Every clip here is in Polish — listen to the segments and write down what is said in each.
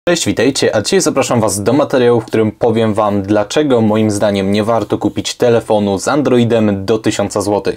Cześć, witajcie, a dzisiaj zapraszam Was do materiału, w którym powiem Wam, dlaczego moim zdaniem nie warto kupić telefonu z Androidem do 1000 zł.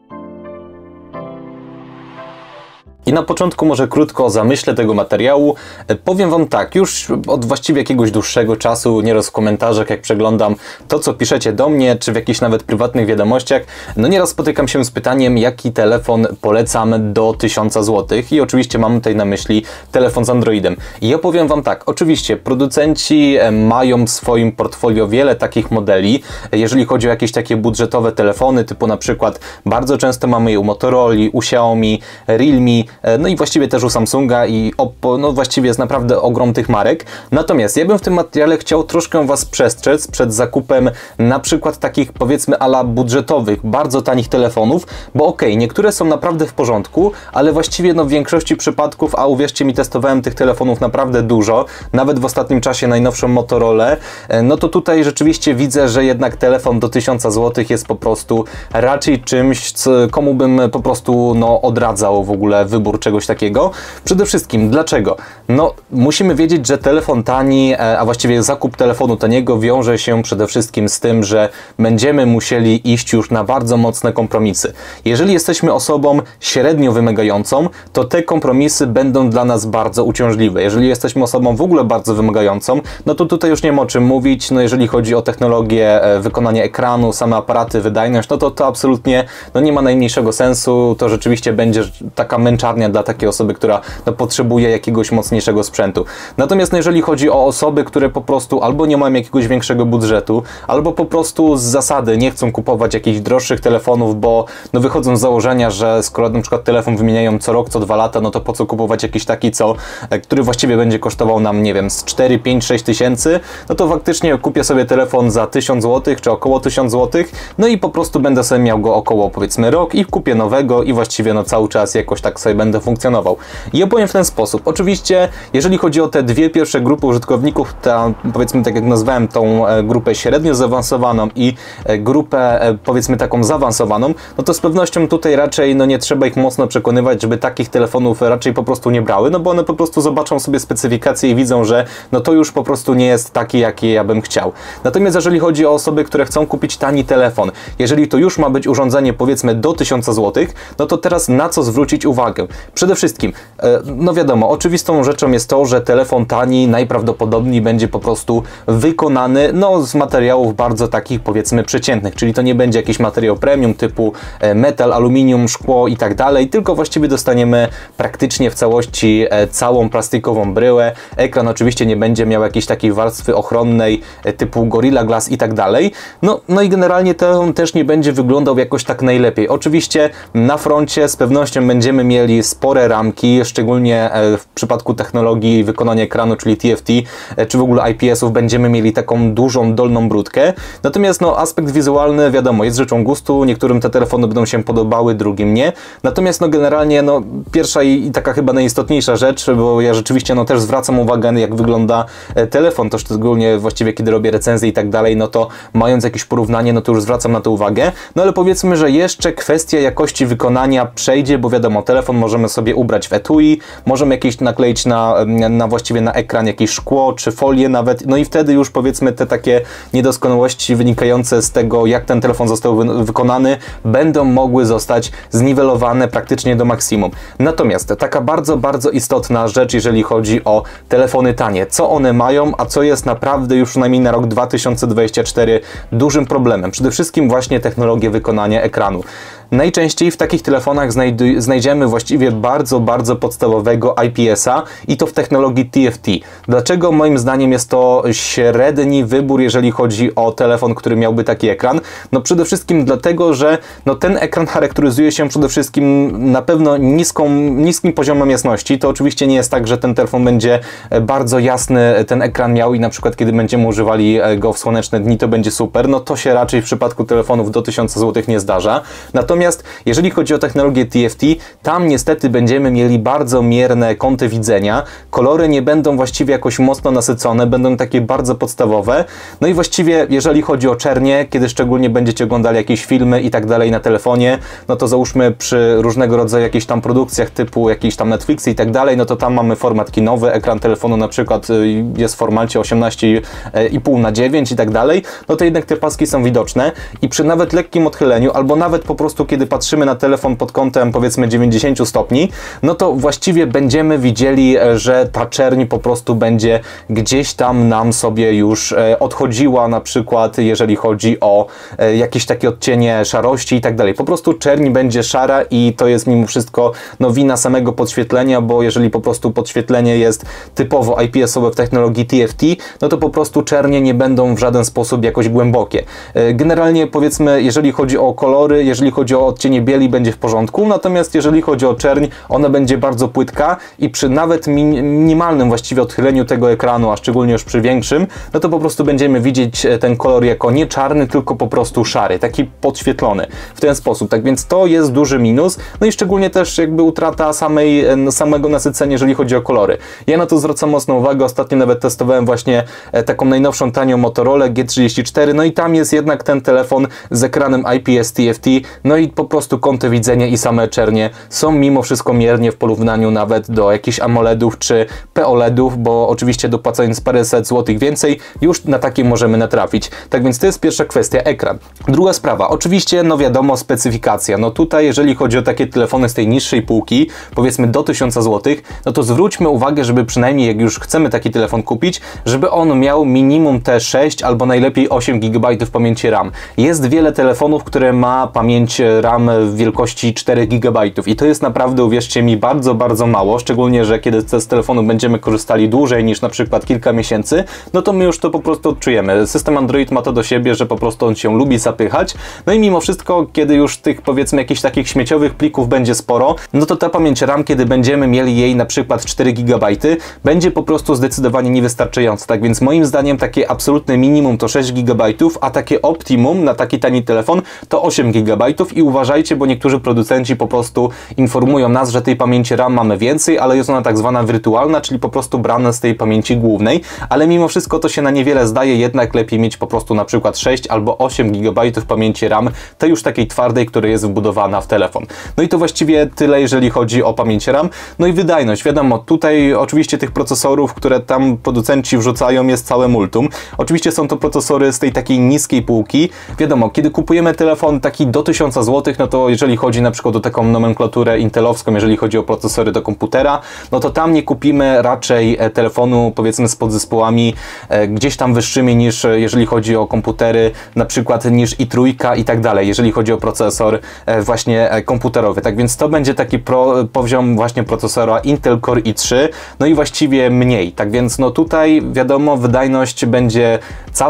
I na początku może krótko o zamyśle tego materiału. Powiem Wam tak, już od właściwie jakiegoś dłuższego czasu, nieraz w komentarzach, jak przeglądam to, co piszecie do mnie, czy w jakichś nawet prywatnych wiadomościach, no nieraz spotykam się z pytaniem, jaki telefon polecam do 1000 zł. I oczywiście mam tutaj na myśli telefon z Androidem. I ja powiem Wam tak, oczywiście producenci mają w swoim portfolio wiele takich modeli, jeżeli chodzi o jakieś takie budżetowe telefony, typu na przykład bardzo często mamy je u Motorola, u Xiaomi, Realme, no i właściwie też u Samsunga i Oppo, no właściwie jest naprawdę ogrom tych marek. Natomiast ja bym w tym materiale chciał troszkę Was przestrzec przed zakupem na przykład takich, powiedzmy, ala budżetowych, bardzo tanich telefonów, bo okej, niektóre są naprawdę w porządku, ale właściwie no w większości przypadków, a uwierzcie mi, testowałem tych telefonów naprawdę dużo, nawet w ostatnim czasie najnowszą Motorola, no to tutaj rzeczywiście widzę, że jednak telefon do 1000 zł jest po prostu raczej czymś, komu bym po prostu no odradzał w ogóle wybór czegoś takiego. Przede wszystkim, dlaczego? No, musimy wiedzieć, że telefon tani, a właściwie zakup telefonu taniego wiąże się przede wszystkim z tym, że będziemy musieli iść już na bardzo mocne kompromisy. Jeżeli jesteśmy osobą średnio wymagającą, to te kompromisy będą dla nas bardzo uciążliwe. Jeżeli jesteśmy osobą w ogóle bardzo wymagającą, no to tutaj już nie ma o czym mówić. No jeżeli chodzi o technologię, wykonanie ekranu, same aparaty, wydajność, no to absolutnie no nie ma najmniejszego sensu. To rzeczywiście będzie taka męczarnia dla takiej osoby, która no, potrzebuje jakiegoś mocniejszego sprzętu. Natomiast no, jeżeli chodzi o osoby, które po prostu albo nie mają jakiegoś większego budżetu, albo po prostu z zasady nie chcą kupować jakichś droższych telefonów, bo no, wychodzą z założenia, że skoro na przykład telefon wymieniają co rok, co 2 lata, no to po co kupować jakiś taki, który właściwie będzie kosztował nam, nie wiem, z 4, 5, 6 tysięcy, no to faktycznie kupię sobie telefon za 1000 zł, czy około 1000 zł, no i po prostu będę sobie miał go około, powiedzmy, rok i kupię nowego i właściwie no cały czas jakoś tak sobie będę funkcjonował. I ja powiem w ten sposób. Oczywiście, jeżeli chodzi o te dwie pierwsze grupy użytkowników, ta, powiedzmy, tak jak nazwałem, tą grupę średnio zaawansowaną i grupę, powiedzmy, taką zaawansowaną, no to z pewnością tutaj raczej no nie trzeba ich mocno przekonywać, żeby takich telefonów raczej po prostu nie brały, no bo one po prostu zobaczą sobie specyfikację i widzą, że no to już po prostu nie jest taki, jaki ja bym chciał. Natomiast jeżeli chodzi o osoby, które chcą kupić tani telefon, jeżeli to już ma być urządzenie, powiedzmy, do 1000 zł, no to teraz na co zwrócić uwagę? Przede wszystkim, no wiadomo, oczywistą rzeczą jest to, że telefon tani najprawdopodobniej będzie po prostu wykonany no, z materiałów bardzo takich, powiedzmy, przeciętnych, czyli to nie będzie jakiś materiał premium typu metal, aluminium, szkło i tak dalej, tylko właściwie dostaniemy praktycznie w całości całą plastikową bryłę. Ekran oczywiście nie będzie miał jakiejś takiej warstwy ochronnej typu Gorilla Glass i tak dalej. No i generalnie to też nie będzie wyglądał jakoś tak najlepiej. Oczywiście na froncie z pewnością będziemy mieli spore ramki, szczególnie w przypadku technologii wykonania ekranu, czyli TFT, czy w ogóle IPS-ów będziemy mieli taką dużą dolną brudkę. Natomiast no, aspekt wizualny, wiadomo, jest rzeczą gustu, niektórym te telefony będą się podobały, drugim nie. Natomiast no, generalnie no, pierwsza i taka chyba najistotniejsza rzecz, bo ja rzeczywiście no, też zwracam uwagę, jak wygląda telefon, to szczególnie właściwie kiedy robię recenzje i tak dalej, no to mając jakieś porównanie, no to już zwracam na to uwagę. No ale powiedzmy, że jeszcze kwestia jakości wykonania przejdzie, bo wiadomo, telefon możemy sobie ubrać w etui, możemy jakieś nakleić właściwie na ekran jakieś szkło, czy folię nawet, no i wtedy już powiedzmy te takie niedoskonałości wynikające z tego, jak ten telefon został wykonany, będą mogły zostać zniwelowane praktycznie do maksimum. Natomiast taka bardzo, bardzo istotna rzecz, jeżeli chodzi o telefony tanie, co one mają, a co jest naprawdę już przynajmniej na rok 2024 dużym problemem. Przede wszystkim właśnie technologię wykonania ekranu. Najczęściej w takich telefonach znajdziemy właściwie bardzo, bardzo podstawowego IPS-a i to w technologii TFT. Dlaczego moim zdaniem jest to średni wybór, jeżeli chodzi o telefon, który miałby taki ekran? No przede wszystkim dlatego, że no, ten ekran charakteryzuje się przede wszystkim na pewno niskim poziomem jasności. To oczywiście nie jest tak, że ten telefon będzie bardzo jasny, ten ekran miał i na przykład kiedy będziemy używali go w słoneczne dni, to będzie super. No to się raczej w przypadku telefonów do 1000 zł nie zdarza. Natomiast Natomiast jeżeli chodzi o technologię TFT, tam niestety będziemy mieli bardzo mierne kąty widzenia, kolory nie będą właściwie jakoś mocno nasycone, będą takie bardzo podstawowe, no i właściwie jeżeli chodzi o czernie, kiedy szczególnie będziecie oglądali jakieś filmy i tak dalej na telefonie, no to załóżmy przy różnego rodzaju jakichś tam produkcjach typu jakieś tam Netflixy i tak dalej, no to tam mamy format kinowy, ekran telefonu na przykład jest w formacie 18,5:9 i tak dalej, no to jednak te paski są widoczne i przy nawet lekkim odchyleniu, albo nawet po prostu kiedy patrzymy na telefon pod kątem powiedzmy 90 stopni, no to właściwie będziemy widzieli, że ta czerń po prostu będzie gdzieś tam nam sobie już odchodziła, na przykład jeżeli chodzi o jakieś takie odcienie szarości i tak dalej. Po prostu czerń będzie szara i to jest mimo wszystko no, wina samego podświetlenia, bo jeżeli po prostu podświetlenie jest typowo IPS-owe w technologii TFT, no to po prostu czernie nie będą w żaden sposób jakoś głębokie. Generalnie powiedzmy, jeżeli chodzi o kolory, jeżeli chodzi o odcienie bieli, będzie w porządku, natomiast jeżeli chodzi o czerń, ona będzie bardzo płytka i przy nawet minimalnym właściwie odchyleniu tego ekranu, a szczególnie już przy większym, no to po prostu będziemy widzieć ten kolor jako nie czarny, tylko po prostu szary, taki podświetlony w ten sposób. Tak więc to jest duży minus, no i szczególnie też jakby utrata samego nasycenia, jeżeli chodzi o kolory. Ja na to zwracam mocną uwagę, ostatnio nawet testowałem właśnie taką najnowszą tanią Motorola G34, no i tam jest jednak ten telefon z ekranem IPS TFT, no i po prostu kąty widzenia i same czernie są mimo wszystko miernie w porównaniu nawet do jakichś AMOLEDów czy POLEDów, bo oczywiście dopłacając paręset złotych więcej, już na takie możemy natrafić. Tak więc to jest pierwsza kwestia, ekran. Druga sprawa, oczywiście, no wiadomo, specyfikacja. No tutaj, jeżeli chodzi o takie telefony z tej niższej półki, powiedzmy do 1000 zł, no to zwróćmy uwagę, żeby przynajmniej jak już chcemy taki telefon kupić, żeby on miał minimum te 6 albo najlepiej 8 GB pamięci RAM. Jest wiele telefonów, które ma pamięć RAM w wielkości 4 GB i to jest naprawdę, uwierzcie mi, bardzo, bardzo mało, szczególnie, że kiedy z telefonu będziemy korzystali dłużej niż na przykład kilka miesięcy, no to my już to po prostu odczujemy. System Android ma to do siebie, że po prostu on się lubi zapychać, no i mimo wszystko, kiedy już tych powiedzmy jakichś takich śmieciowych plików będzie sporo, no to ta pamięć RAM, kiedy będziemy mieli jej na przykład 4 GB, będzie po prostu zdecydowanie niewystarczająca. Tak więc moim zdaniem takie absolutne minimum to 6 GB, a takie optimum na taki tani telefon to 8 GB i uważajcie, bo niektórzy producenci po prostu informują nas, że tej pamięci RAM mamy więcej, ale jest ona tak zwana wirtualna, czyli po prostu brana z tej pamięci głównej, ale mimo wszystko to się na niewiele zdaje, jednak lepiej mieć po prostu na przykład 6 albo 8 GB pamięci RAM, tej już takiej twardej, która jest wbudowana w telefon. No i to właściwie tyle, jeżeli chodzi o pamięć RAM. No i wydajność, wiadomo, tutaj oczywiście tych procesorów, które tam producenci wrzucają, jest całe multum. Oczywiście są to procesory z tej takiej niskiej półki. Wiadomo, kiedy kupujemy telefon taki do 1000 zł, no to jeżeli chodzi na przykład o taką nomenklaturę intelowską, jeżeli chodzi o procesory do komputera, no to tam nie kupimy raczej telefonu powiedzmy z podzespołami gdzieś tam wyższymi niż jeżeli chodzi o komputery, na przykład niż i3 i tak dalej, jeżeli chodzi o procesor właśnie komputerowy. Tak więc to będzie taki poziom właśnie procesora Intel Core i3, no i właściwie mniej. Tak więc no tutaj wiadomo, wydajność będzie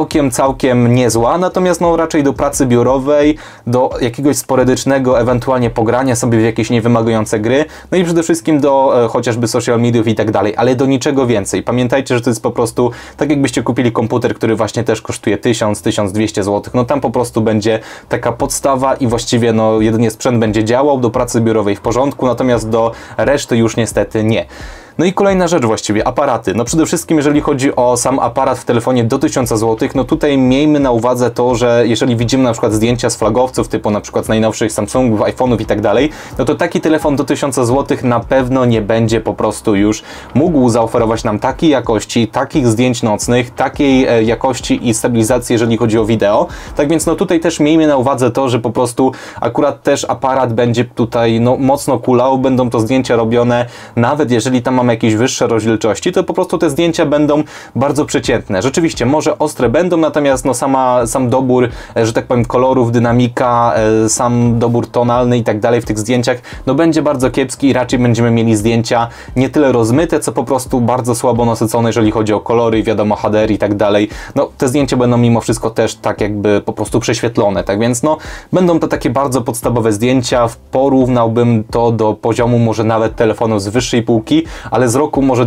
całkiem niezła, natomiast no raczej do pracy biurowej, do jakiegoś sporadycznego ewentualnie pogrania sobie w jakieś niewymagające gry, no i przede wszystkim do chociażby social mediów i tak dalej, ale do niczego więcej. Pamiętajcie, że to jest po prostu tak jakbyście kupili komputer, który właśnie też kosztuje 1000-1200 zł, no tam po prostu będzie taka podstawa i właściwie no jedynie sprzęt będzie działał, do pracy biurowej w porządku, natomiast do reszty już niestety nie. No i kolejna rzecz właściwie, aparaty. No przede wszystkim jeżeli chodzi o sam aparat w telefonie do 1000 zł, no tutaj miejmy na uwadze to, że jeżeli widzimy na przykład zdjęcia z flagowców, typu na przykład z najnowszych Samsungów, iPhone'ów i tak dalej, no to taki telefon do 1000 zł na pewno nie będzie po prostu już mógł zaoferować nam takiej jakości, takich zdjęć nocnych, takiej jakości i stabilizacji, jeżeli chodzi o wideo. Tak więc no tutaj też miejmy na uwadze to, że po prostu akurat też aparat będzie tutaj no mocno kulał, będą to zdjęcia robione, nawet jeżeli tam mamy jakieś wyższe rozdzielczości, to po prostu te zdjęcia będą bardzo przeciętne. Rzeczywiście, może ostre będą, natomiast no sam dobór, że tak powiem, kolorów, dynamika, sam dobór tonalny i tak dalej w tych zdjęciach, no będzie bardzo kiepski i raczej będziemy mieli zdjęcia nie tyle rozmyte, co po prostu bardzo słabo nasycone, jeżeli chodzi o kolory, wiadomo, HDR i tak dalej. No te zdjęcia będą mimo wszystko też tak jakby po prostu prześwietlone, tak więc no będą to takie bardzo podstawowe zdjęcia, porównałbym to do poziomu może nawet telefonu z wyższej półki, ale z roku może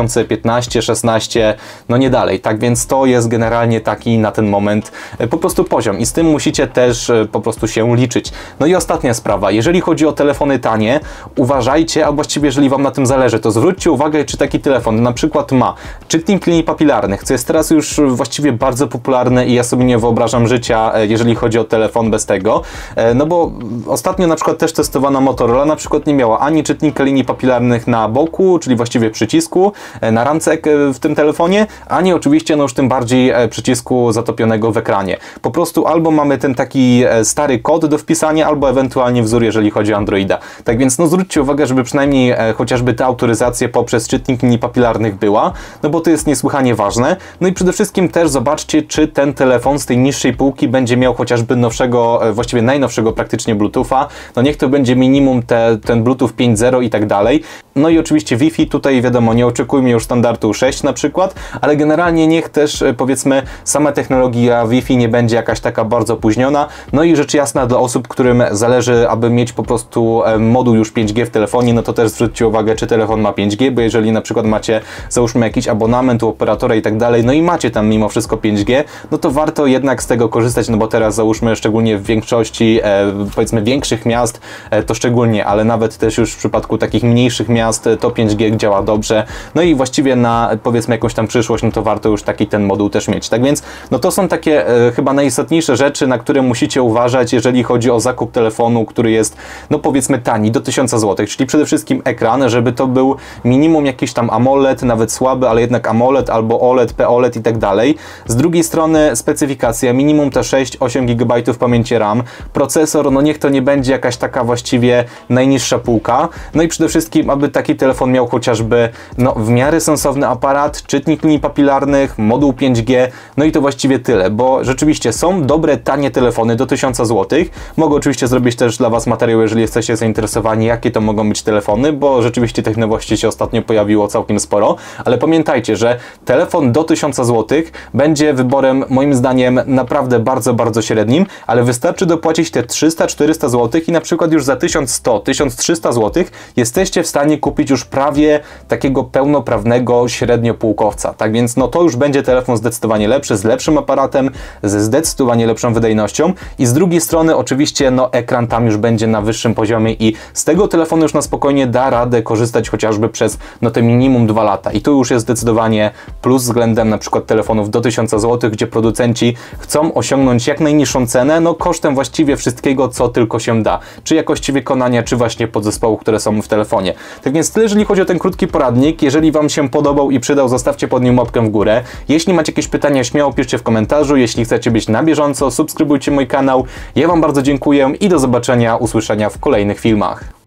2015, 16, no nie dalej. Tak więc to jest generalnie taki na ten moment po prostu poziom i z tym musicie też po prostu się liczyć. No i ostatnia sprawa, jeżeli chodzi o telefony tanie, uważajcie, a właściwie jeżeli Wam na tym zależy, to zwróćcie uwagę, czy taki telefon na przykład ma czytnik linii papilarnych, co jest teraz już właściwie bardzo popularne i ja sobie nie wyobrażam życia, jeżeli chodzi o telefon bez tego, no bo ostatnio na przykład też testowana Motorola na przykład nie miała ani czytnika linii papilarnych na boku, czyli właściwie przycisku, na ramce w tym telefonie, ani oczywiście no już tym bardziej przycisku zatopionego w ekranie. Po prostu albo mamy ten taki stary kod do wpisania, albo ewentualnie wzór, jeżeli chodzi o Androida. Tak więc no zwróćcie uwagę, żeby przynajmniej chociażby ta autoryzacja poprzez czytnik linii papilarnych była, no bo to jest niesłychanie ważne. No i przede wszystkim też zobaczcie, czy ten telefon z tej niższej półki będzie miał chociażby nowszego, właściwie najnowszego praktycznie Bluetootha. No niech to będzie minimum ten Bluetooth 5.0 i tak dalej. No i oczywiście Wi-Fi, tutaj wiadomo, nie oczekujmy już standardu 6 na przykład, ale generalnie niech też powiedzmy sama technologia Wi-Fi nie będzie jakaś taka bardzo opóźniona. No i rzecz jasna dla osób, którym zależy, aby mieć po prostu moduł już 5G w telefonie, no to też zwróćcie uwagę, czy telefon ma 5G, bo jeżeli na przykład macie, załóżmy jakiś abonament u operatora i tak dalej, no i macie tam mimo wszystko 5G, no to warto jednak z tego korzystać, no bo teraz załóżmy szczególnie w większości powiedzmy większych miast, to szczególnie, ale nawet też już w przypadku takich mniejszych miast to 5G działa dobrze, no i właściwie na powiedzmy jakąś tam przyszłość, no to warto już taki ten moduł też mieć. Tak więc no to są takie chyba najistotniejsze rzeczy, na które musicie uważać, jeżeli chodzi o zakup telefonu, który jest no powiedzmy tani, do 1000 zł, czyli przede wszystkim ekran, żeby to był minimum jakiś tam AMOLED, nawet słaby, ale jednak AMOLED albo OLED, POLED i tak dalej. Z drugiej strony specyfikacja, minimum te 6-8 GB pamięci RAM, procesor, no niech to nie będzie jakaś taka właściwie najniższa półka, no i przede wszystkim, aby taki telefon miał chociażby no w miarę sensowny aparat, czytnik linii papilarnych, moduł 5G, no i to właściwie tyle, bo rzeczywiście są dobre, tanie telefony do 1000 zł. Mogę oczywiście zrobić też dla Was materiał, jeżeli jesteście zainteresowani, jakie to mogą być telefony, bo rzeczywiście tych nowości się ostatnio pojawiło całkiem sporo, ale pamiętajcie, że telefon do 1000 zł będzie wyborem moim zdaniem naprawdę bardzo, bardzo średnim, ale wystarczy dopłacić te 300-400 zł i na przykład już za 1100-1300 zł jesteście w stanie kupić już prawie takiego pełnoprawnego średniopółkowca. Tak więc no to już będzie telefon zdecydowanie lepszy, z lepszym aparatem, ze zdecydowanie lepszą wydajnością i z drugiej strony oczywiście no ekran tam już będzie na wyższym poziomie i z tego telefonu już na spokojnie da radę korzystać chociażby przez no te minimum 2 lata i to już jest zdecydowanie plus względem na przykład telefonów do 1000 zł, gdzie producenci chcą osiągnąć jak najniższą cenę, no kosztem właściwie wszystkiego, co tylko się da, czy jakości wykonania, czy właśnie podzespołów, które są w telefonie. Tak więc tyle, jeżeli chodzi o ten krótki poradnik. Jeżeli Wam się podobał i przydał, zostawcie pod nim łapkę w górę. Jeśli macie jakieś pytania, śmiało piszcie w komentarzu. Jeśli chcecie być na bieżąco, subskrybujcie mój kanał. Ja Wam bardzo dziękuję i do zobaczenia, usłyszenia w kolejnych filmach.